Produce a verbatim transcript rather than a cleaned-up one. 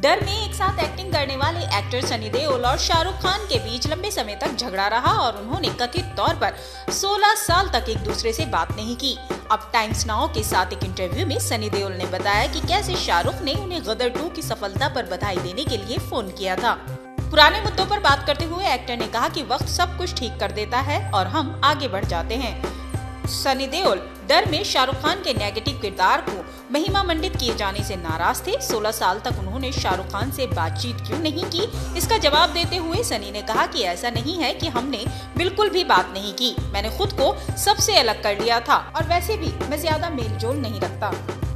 डर में एक साथ एक्टिंग करने वाले एक्टर सनी देओल और शाहरुख खान के बीच लंबे समय तक झगड़ा रहा और उन्होंने कथित तौर पर सोलह साल तक एक दूसरे से बात नहीं की। अब टाइम्स नाउ के साथ एक इंटरव्यू में सनी देओल ने बताया कि कैसे शाहरुख ने उन्हें गदर टू की सफलता पर बधाई देने के लिए फोन किया था। पुराने मुद्दों पर बात करते हुए एक्टर ने कहा कि वक्त सब कुछ ठीक कर देता है और हम आगे बढ़ जाते हैं। सनी देओल डर में शाहरुख खान के नेगेटिव किरदार को महिमा मंडित किए जाने से नाराज थे। सोलह साल तक उन्होंने शाहरुख खान से बातचीत क्यों नहीं की, इसका जवाब देते हुए सनी ने कहा कि ऐसा नहीं है कि हमने बिल्कुल भी बात नहीं की। मैंने खुद को सबसे अलग कर लिया था और वैसे भी मैं ज्यादा मेल जोल नहीं रखता।